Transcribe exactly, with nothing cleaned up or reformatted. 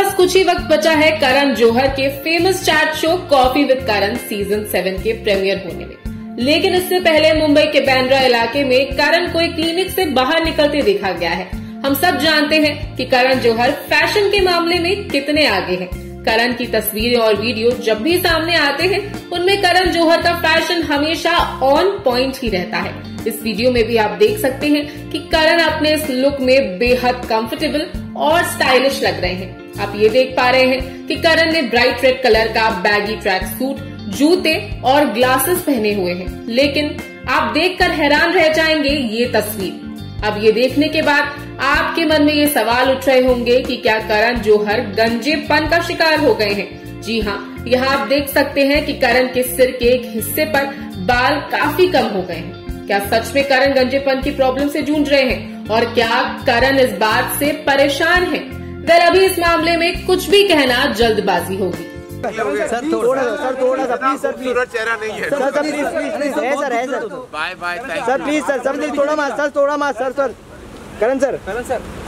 बस कुछ ही वक्त बचा है करण जौहर के famous chat show Coffee with Karan season seven के प्रीमियर होने में। लेकिन इससे पहले मुंबई के बांद्रा इलाके में करण को एक क्लिनिक से बाहर निकलते देखा गया है। हम सब जानते हैं कि करण जौहर फैशन के मामले में कितने आगे हैं। करण की तस्वीरें और वीडियो जब भी सामने आते हैं उनमें करण जौहर का फैशन हमेशा ऑन पॉइंट ही रहता है। इस वीडियो में भी आप देख सकते हैं कि करण अपने इस लुक में बेहद कंफर्टेबल और स्टाइलिश लग रहे हैं। आप ये देख पा रहे हैं कि करण ने ब्राइट रेड कलर का बैगी ट्रैक सूट, जूते और ग्लासेस पहने हुए हैं। लेकिन आप देखकर हैरान रह जाएंगे ये तस्वीर। अब ये देखने के बाद आपके मन में ये सवाल उठ रहे होंगे कि क्या करण जौहर गंजेपन का शिकार हो गए हैं। जी हाँ, यहाँ आप देख सकते हैं कि करण के सिर के एक हिस्से पर बाल काफी कम हो गए हैं। क्या सच में करण गंजेपन की प्रॉब्लम से जूझ रहे हैं और क्या करण इस बात से परेशान है? वेल, अभी इस मामले में कुछ भी कहना जल्दबाजी होगी। सर थोड़ा सर थोड़ा सा प्लीज सर प्लीज चेहरा नहीं है sir sir please please please है सर है sir bye bye sir please sir sir थोड़ा मार सर थोड़ा मार sir sir Karan sir Karan sir